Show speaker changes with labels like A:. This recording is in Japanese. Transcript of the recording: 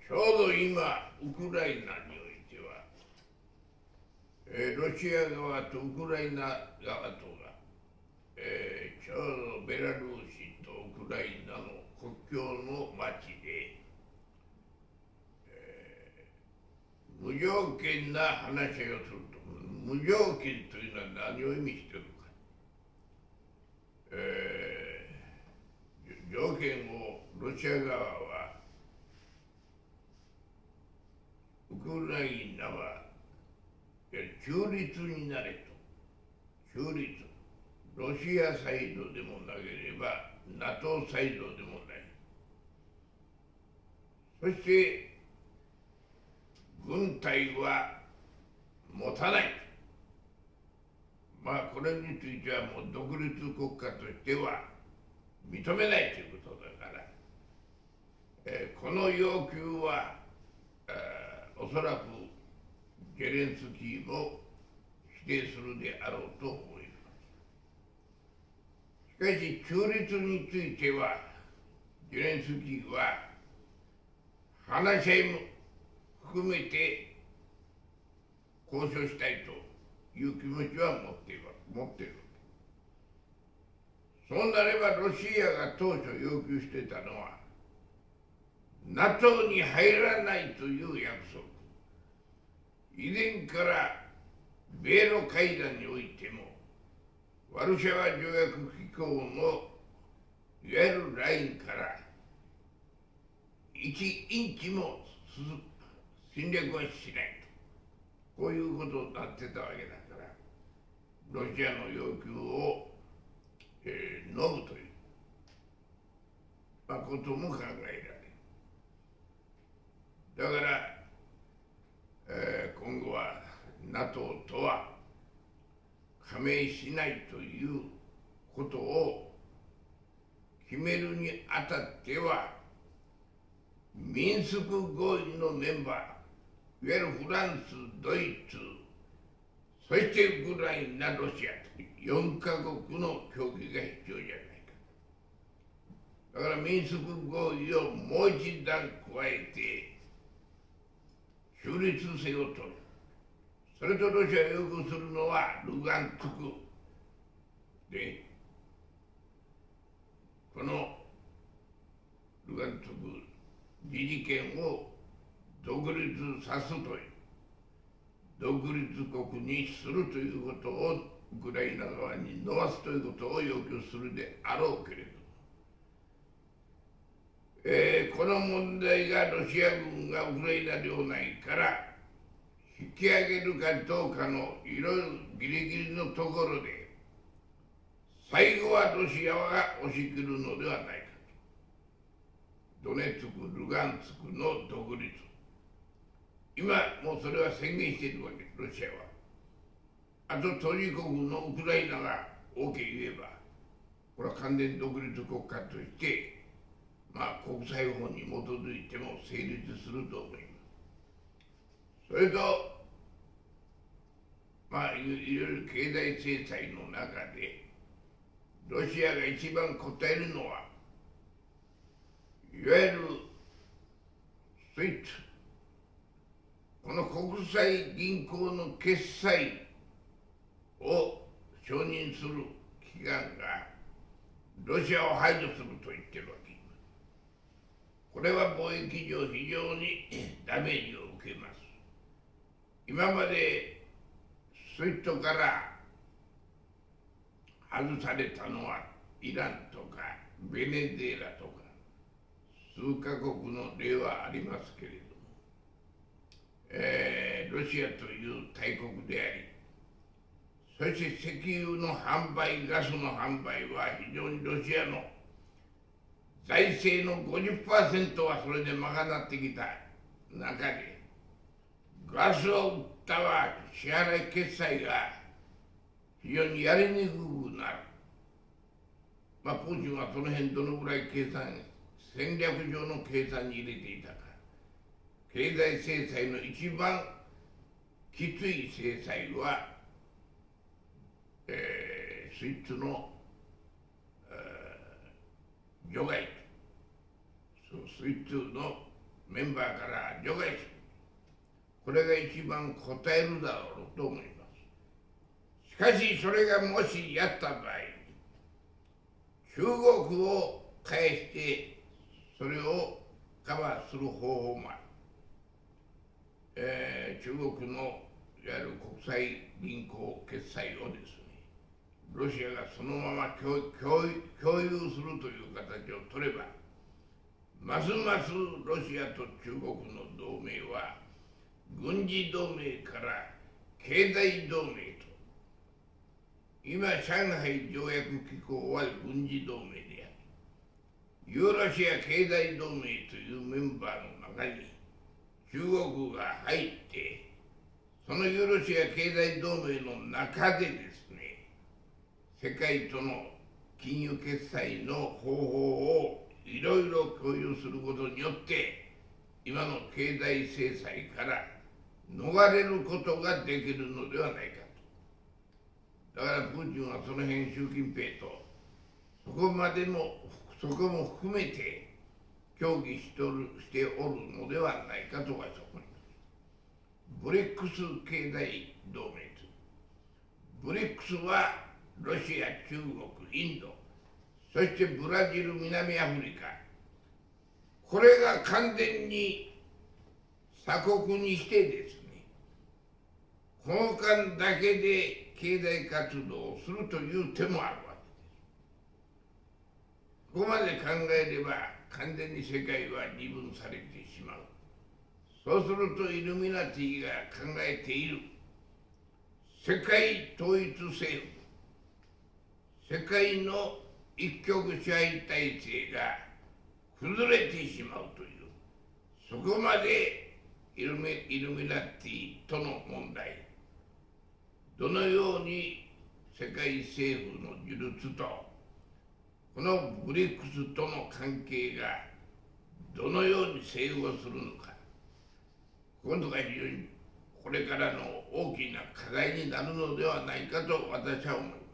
A: ちょうど今、ウクライナにおいては、ロシア側とウクライナ側とが、ちょうどベラルーシとウクライナの国境の町で、無条件な話し合いをすると。無条件というのは何を意味しているか。条件をロシア側は、ウクライナは中立になれと。中立。ロシアサイドでもなければ NATO サイドでもない。そして軍隊は持たない。これについてはもう独立国家としては認めないということだから、この要求はおそらくゼレンスキーも否定するであろうと思います。しかし中立についてはゼレンスキーは話し合いも含めて交渉したいという気持ちは持っている。そうなればロシアが当初要求してたのは NATO に入らないという約束。以前から米ロ会談においてもワルシャワ条約機構のいわゆるラインから1インチも侵略はしないと、こういうことになってたわけだから、ロシアの要求を、飲むという、ことも考えられる。だから、今後は NATO とは加盟しないということを決めるにあたっては、ミンスク合意のメンバー、いわゆるフランス、ドイツ、そしてウクライナ、ロシアと4カ国の協議が必要じゃないか。だからミンスク合意をもう一段加えて中立性を取る。それとロシアが要求するのはルガンツクで、このルガンツク自治権を独立さすという、独立国にするということをウクライナ側に飲ますということを要求するであろうけれど、この問題がロシア軍がウクライナ領内から引き上げるかどうかのいろいろギリギリのところで、最後はロシアが押し切るのではないかと。ドネツク、ルガンツクの独立。今もうそれは宣言しているわけ、ロシアは。あと当事国のウクライナが OK 言えば、これは完全独立国家として、国際法に基づいても成立すると思います。それと、いろいろ経済制裁の中で、ロシアが一番答えるのは、いわゆるSwift、この国際銀行の決済を承認する機関がロシアを排除すると言ってるわけ。これは貿易上非常にダメージを受けます。今までSWIFTから外されたのはイランとかベネズエラとか数カ国の例はありますけれども、ロシアという大国であり、そして石油の販売、ガスの販売は非常にロシアの財政の 50% はそれで賄ってきた中で、ガスを売ったは支払い決済が非常にやりにくくなる。プーチンはその辺どのぐらい戦略上の計算に入れていたか。経済制裁の一番きつい制裁は、SWIFT の除外と、SWIFT のメンバーから除外する、これが一番答えるだろうと思います。しかしそれがもしやった場合、中国を返してそれをカバーする方法もある。中国のいわゆる国際銀行決済をですね、ロシアがそのまま共有するという形を取れば、ますますロシアと中国の同盟は軍事同盟から経済同盟と、今上海条約機構は軍事同盟であり、ユーラシア経済同盟というメンバーの中に中国が入って、そのユーラシア経済同盟の中でですね、世界との金融決済の方法をいろいろ共有することによって、今の経済制裁から逃れることができるのではないかと。だからプーチンはその辺、習近平とそこも含めて協議しておるのではないかと私は思います。ブリックス経済同盟と、ブリックスはロシア、中国、インド、そしてブラジル、南アフリカ、これが完全に鎖国にしてですね、この間だけで経済活動をするという手もあるわけです。ここまで考えれば完全に世界は二分されてしまう。そうするとイルミナティが考えている世界統一政府、世界の一極支配体制が崩れてしまうという、そこまでイルミナティとの問題、どのように世界政府の樹立とこのブリックスとの関係がどのように整合するのか、今度が非常にこれからの大きな課題になるのではないかと私は思います。